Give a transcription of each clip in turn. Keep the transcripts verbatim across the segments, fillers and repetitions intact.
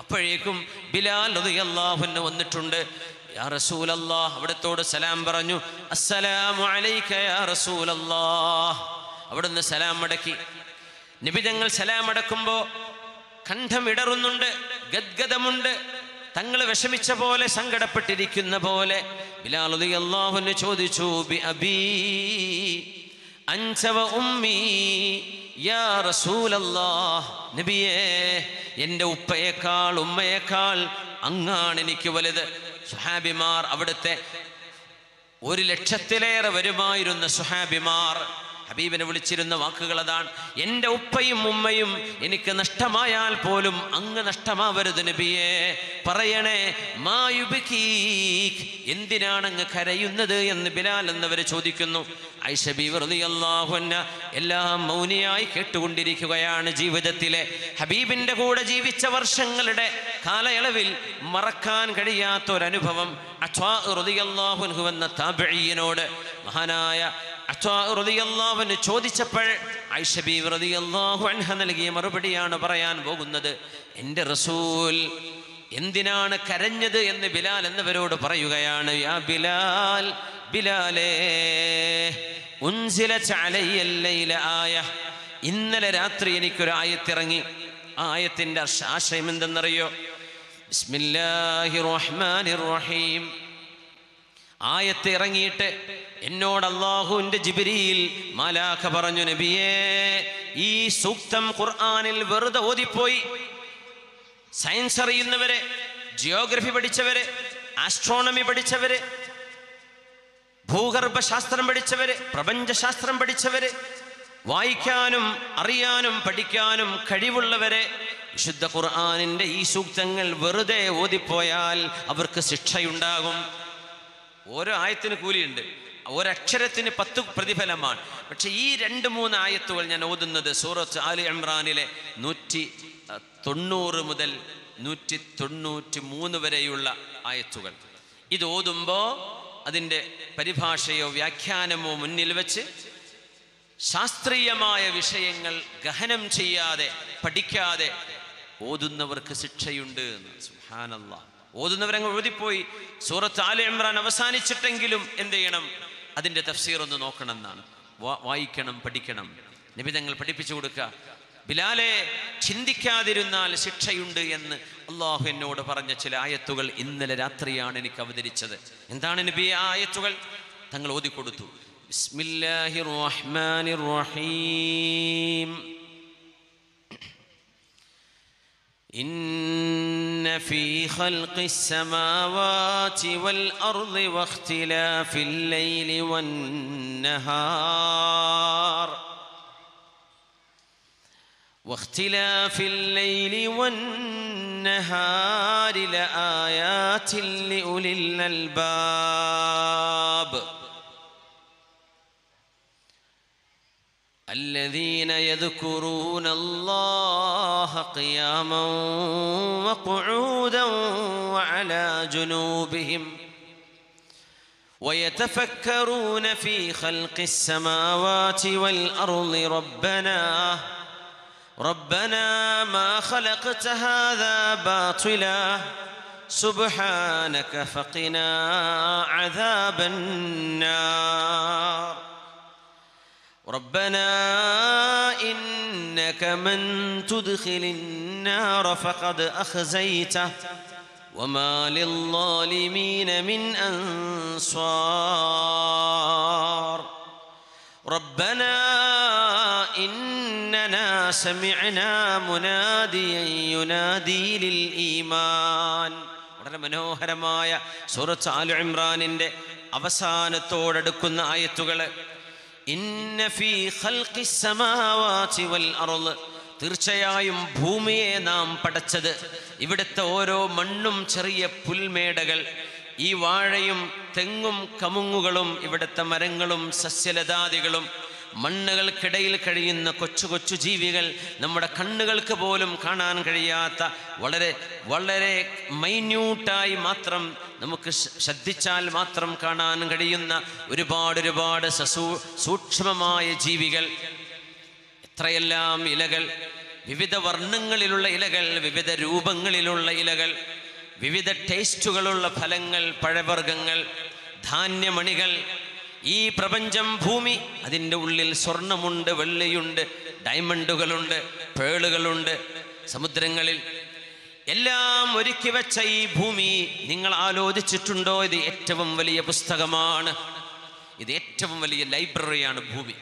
അപ്പോഴേക്കും ബിലാൽ റളിയല്ലാഹു അൻഹു വന്നിട്ടുണ്ട്. യാ റസൂലല്ലാഹ്, അവിടത്തോട് സലാം പറഞ്ഞു. അസ്സലാമു അലൈക യാ റസൂലല്ലാഹ്. അവിടുന്ന് സലാം മടക്കി. നബി തങ്ങൾ സലാം അടക്കുമ്പോൾ കണ്ഠം ഇടറുന്നുണ്ട്, ഗദ്ഗദമുണ്ട്. തങ്ങൾ വിഷമിച്ച പോലെ, സങ്കടപ്പെട്ടിരിക്കുന്ന പോലെ. ബിലാൽ റളിയല്ലാഹു അൻഹു ചോദിച്ചു, ബി അബീ അൻത വ ഉമ്മീ യാ റസൂലല്ലാഹ്. നബിയേ, എൻ്റെ ഉപ്പയേക്കാൾ ഉമ്മയേക്കാൾ അങ്ങാണ് എനിക്ക് വലുത്. സുഹാബിമാർ, അവിടുത്തെ ഒരു ലക്ഷത്തിലേറെ വരുമായിരുന്ന സുഹാബിമാർ ഹബീബിനെ വിളിച്ചിരുന്ന വാക്കുകൾ അതാണ്. എൻ്റെ ഉപ്പയും ഉമ്മയും എനിക്ക് നഷ്ടമായാൽ പോലും അങ്ങ് നഷ്ടമാവരുത് നബിയേ. പറയണേ, മായുബികീക്, എന്തിനാണ് അങ്ങ് കരയുന്നത് എന്ന് ബിലാൽ എന്നവർ ചോദിക്കുന്നു. ആയിഷ ബീവി റളിയല്ലാഹു അൻഹ എല്ലാം മൗനിയായി കേട്ടുകൊണ്ടിരിക്കുകയാണ്. ജീവിതത്തിലെ ഹബീബിൻ്റെ കൂടെ ജീവിച്ച വർഷങ്ങളുടെ കാലയളവിൽ മറക്കാൻ കഴിയാത്തൊരനുഭവം അത്വാ റളിയല്ലാഹു അൻഹു എന്ന താബിഈനോട് മഹാനായ അത്വാ റളിയല്ലാഹു അൻഹു ചോദിച്ചപ്പോൾ ആയിഷ ബീവി റളിയല്ലാഹു അൻഹ നൽകിയ മറുപടിയാണ് പറയാൻ പോകുന്നത്. എൻ്റെ റസൂൽ എന്തിനാണ് കരഞ്ഞത് എന്ന് ബിലാൽ എന്നവരോട് പറയുകയാണ്. യാ ബിലാൽ, ബിലാലേ, ഉൻസിലത് അലയ്യ ലൈല ആയ. ഇന്നലെ രാത്രി എനിക്കൊരു ആയത്തിറങ്ങി. ആ ആയത്തിൻ്റെ ആശയം എന്തെന്നറിയോ? ബിസ്മില്ലാഹിർ റഹ്മാനിർ റഹീം. ആയത്ത് ഇറങ്ങിയിട്ട് എന്നോട് അല്ലാഹുവിൻ്റെ ജിബ്രീൽ മാലാഖ പറഞ്ഞു, നബിയേ, ഈ സൂക്തം ഖുർആനിൽ വെറുതെ ഓതിപ്പോയി. സയൻസ് അറിയുന്നവരെ, ജിയോഗ്രഫി പഠിച്ചവരെ, ആസ്ട്രോണമി പഠിച്ചവരെ, ഭൂഗർഭശാസ്ത്രം പഠിച്ചവര്, പ്രപഞ്ചശാസ്ത്രം പഠിച്ചവര്, വായിക്കാനും അറിയാനും പഠിക്കാനും കഴിവുള്ളവരെ വിശുദ്ധ ഖുർആനിൻ്റെ ഈ സൂക്തങ്ങൾ വെറുതെ ഓതിപ്പോയാൽ അവർക്ക് ശിക്ഷയുണ്ടാകും. ഓരോ ആയത്തിന് കൂലിയുണ്ട്, ഒരക്ഷരത്തിന് പത്ത് പ്രതിഫലമാണ്. പക്ഷെ ഈ രണ്ട് മൂന്ന് ആയത്തുകൾ ഞാൻ ഓതുന്നത് സൂറത്ത് ആലി ഇമ്രാനിലെ നൂറ്റി തൊണ്ണൂറ് മുതൽ നൂറ്റി തൊണ്ണൂറ്റി മൂന്ന് വരെയുള്ള ആയത്തുകൾ. ഇത് ഓതുമ്പോൾ അതിൻ്റെ പരിഭാഷയോ വ്യാഖ്യാനമോ മുന്നിൽ വെച്ച് ശാസ്ത്രീയമായ വിഷയങ്ങൾ ഗഹനം ചെയ്യാതെ പഠിക്കാതെ ഓതുന്നവർക്ക് ശിക്ഷയുണ്ട്. സുബ്ഹാനല്ലാഹ്. ഓതുന്നവരങ്ങ് ഓതിപ്പോയി. സൂറത്ത് ആലി ഇമ്രാൻ അവസാനിച്ചിട്ടെങ്കിലും എന്ത് ചെയ്യണം? അതിൻ്റെ തഫ്സീർ ഒന്ന് നോക്കണം എന്നാണ്. വായിക്കണം, പഠിക്കണം. നബി തങ്ങൾ പഠിപ്പിച്ചു കൊടുക്കുക. ബിലാലെ, ചിന്തിക്കാതിരുന്നാൽ ശിക്ഷയുണ്ട് എന്ന് അള്ളാഹു എന്നോട് പറഞ്ഞ ചില ആയത്തുകൾ ഇന്നലെ രാത്രിയാണ് എനിക്ക് അവതരിച്ചത്. എന്താണ് നബി ആ ആയത്തുകൾ? തങ്ങൾ ഓതിക്കൊടുത്തു. ബിസ്മില്ലാഹിർ റഹ്മാനിർ റഹീം. ഇന്ന ഫീ ഖൽഖിസ് സമാവാതി വൽ അർളി വഖ്തിലാഫിൽ ലൈലി വൻ നഹാർ واختلاف الليل والنهار لآيات لأولي الألباب الذين يذكرون الله قياما وقعودا وعلى جنوبهم ويتفكرون في خلق السماوات والأرض ربنا ربنا ما خلقت هذا باطلا سبحانك فقنا عذاب النار ربنا إنك من تدخل النار فقد أخزيته وما للظالمين من أنصار ربنا إننا سمعنا مناديا ينادي للإيمان. വളരെ മനോഹരമായ സൂറത്ത് ആൽ ഇംറാനിൻ്റെ അവസാനത്തോടടുക്കുന്ന ആയത്തുകൾ. ഇന്ന ഫീ ഖൽഖിസ് സമാവാതി വൽ അർള്, തീർച്ചയായും ഭൂമിയെ നാം പടച്ചത്, ഇവിടുത്തെ ഓരോ മണ്ണും ചെറിയ പുൽമേടകൾ, ഈ വാഴയും തെങ്ങും കമുങ്ങുകളും ഇവിടുത്തെ മരങ്ങളും സസ്യലതാദികളും, മണ്ണുകൾക്കിടയിൽ കഴിയുന്ന കൊച്ചു കൊച്ചു ജീവികൾ, നമ്മുടെ കണ്ണുകൾക്ക് പോലും കാണാൻ കഴിയാത്ത വളരെ വളരെ മൈന്യൂട്ടായി മാത്രം നമുക്ക് ശ്രദ്ധിച്ചാൽ മാത്രം കാണാൻ കഴിയുന്ന ഒരുപാട് ഒരുപാട് സസൂ സൂക്ഷ്മമായ ജീവികൾ, എത്രയെല്ലാം ഇലകൾ, വിവിധ വർണ്ണങ്ങളിലുള്ള ഇലകൾ, വിവിധ രൂപങ്ങളിലുള്ള ഇലകൾ, വിവിധ ടേസ്റ്റുകളുള്ള ഫലങ്ങൾ, പഴവർഗ്ഗങ്ങൾ, ധാന്യമണികൾ. ഈ പ്രപഞ്ചം, ഭൂമി, അതിൻ്റെ ഉള്ളിൽ സ്വർണമുണ്ട്, വെള്ളിയുണ്ട്, ഡയമണ്ടുകളുണ്ട്, പേളുകളുണ്ട്. സമുദ്രങ്ങളിൽ എല്ലാം ഒരുക്കി വെച്ച ഈ ഭൂമി നിങ്ങൾ ആലോചിച്ചിട്ടുണ്ടോ? ഇത് ഏറ്റവും വലിയ പുസ്തകമാണ്, ഇത് ഏറ്റവും വലിയ ലൈബ്രറിയാണ് ഭൂമി.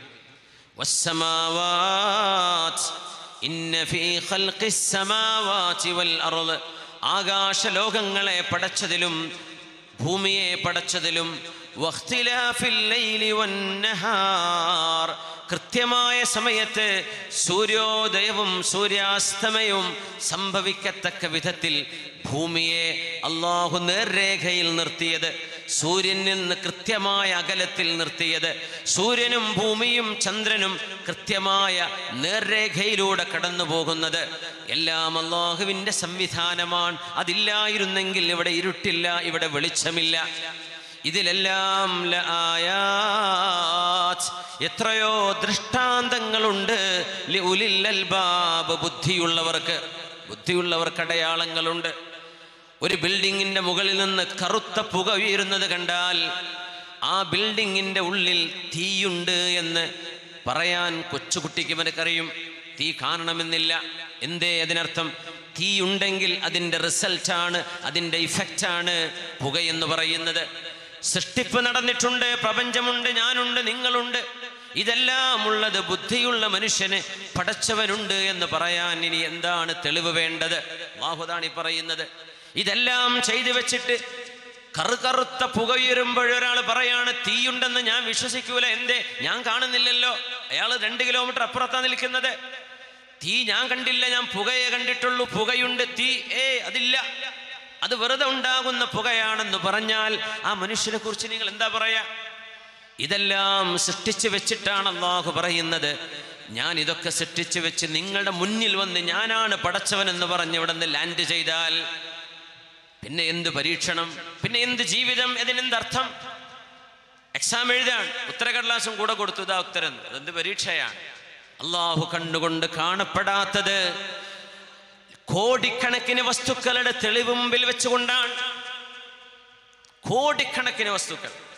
വസ്സമാവാത് ഇന്ന ഫീ ഖൽഖിസ് സമാവാതി വൽ അർള്, ആകാശലോകങ്ങളെ പടച്ചതിലും ഭൂമിയെ പടച്ചതിലും വഖ്തിലാഫിൽ ലൈലി വന്നഹാർ, കൃത്യമായ സമയത്ത് സൂര്യോദയവും സൂര്യാസ്തമയവും സംഭവിക്കത്തക്ക വിധത്തിൽ ഭൂമിയെ അള്ളാഹു നേർരേഖയിൽ നിർത്തിയത്, സൂര്യനിൽ നിന്ന് കൃത്യമായ അകലത്തിൽ നിർത്തിയത്, സൂര്യനും ഭൂമിയും ചന്ദ്രനും കൃത്യമായ നേർരേഖയിലൂടെ കടന്നു പോകുന്നത് എല്ലാം അള്ളാഹുവിൻ്റെ സംവിധാനമാണ്. അതില്ലായിരുന്നെങ്കിൽ ഇവിടെ ഇരുട്ടില്ല, ഇവിടെ വെളിച്ചമില്ല. ഇതിലെല്ലാം ലആയാത്ത്, എത്രയോ ദൃഷ്ടാന്തങ്ങളുണ്ട്. ലിഉലിൽ അൽബാബ്, ബുദ്ധിയുള്ളവർക്ക്, ബുദ്ധിയുള്ളവർക്ക് അടയാളങ്ങളുണ്ട്. ഒരു ബിൽഡിങ്ങിൻ്റെ മുകളിൽ നിന്ന് കറുത്ത പുക ഉയരുന്നത് കണ്ടാൽ ആ ബിൽഡിങ്ങിൻ്റെ ഉള്ളിൽ തീയുണ്ട് എന്ന് പറയാൻ കൊച്ചുകുട്ടിക്ക് മനക്കറിയും. തീ കാണണമെന്നില്ല. എന്തേ അതിനർത്ഥം? തീയുണ്ടെങ്കിൽ അതിൻ്റെ റിസൾട്ടാണ്, അതിൻ്റെ ഇഫക്റ്റാണ് പുകയെന്ന് പറയുന്നത്. സൃഷ്ടിപ്പ് നടന്നിട്ടുണ്ട്, പ്രപഞ്ചമുണ്ട്, ഞാനുണ്ട്, നിങ്ങളുണ്ട്. ഇതെല്ലാം ഉള്ളത് ബുദ്ധിയുള്ള മനുഷ്യന് പടച്ചവനുണ്ട് എന്ന് പറയാൻ ഇനി എന്താണ് തെളിവ് വേണ്ടത്? അല്ലാഹുവാണ് ഈ പറയുന്നത്. ഇതെല്ലാം ചെയ്തു വെച്ചിട്ട് കറുകറുത്ത പുകയുയരുമ്പോഴൊരാൾ പറയാണ് തീയുണ്ടെന്ന് ഞാൻ വിശ്വസിക്കൂല. എന്തേ? ഞാൻ കാണുന്നില്ലല്ലോ. അയാൾ രണ്ട് കിലോമീറ്റർ അപ്പുറത്താണ് നിൽക്കുന്നത്. തീ ഞാൻ കണ്ടില്ല, ഞാൻ പുകയെ കണ്ടിട്ടുള്ളൂ. പുകയുണ്ട്, തീ ഏ അതില്ല, അത് വെറുതെ ഉണ്ടാകുന്ന പുകയാണെന്ന് പറഞ്ഞാൽ ആ മനുഷ്യനെ കുറിച്ച് നിങ്ങൾ എന്താ പറയാ? ഇതെല്ലാം സൃഷ്ടിച്ചു വെച്ചിട്ടാണ് അല്ലാഹു പറയുന്നത്, ഞാൻ ഇതൊക്കെ സൃഷ്ടിച്ചു വെച്ച് നിങ്ങളുടെ മുന്നിൽ വന്ന് ഞാനാണ് പടച്ചവൻ എന്ന് പറഞ്ഞ് ഇവിടെ നിന്ന് ലാൻഡ് ചെയ്താൽ പിന്നെ എന്ത് പരീക്ഷണം, പിന്നെ എന്ത് ജീവിതം, ഇതിനെന്തർത്ഥം? എക്സാം എഴുതാൻ ഉത്തരകടലാസും കൂടെ കൊടുത്തു, ഇതാ ഉത്തരം. അതെന്ത് പരീക്ഷയാണ്? അള്ളാഹു കണ്ടുകൊണ്ട് കാണപ്പെടാത്തത് കോടിക്കണക്കിന് വസ്തുക്കളുടെ തെളിവ് മുമ്പിൽ വെച്ചുകൊണ്ടാണ്. കോടിക്കണക്കിന് വസ്തുക്കൾ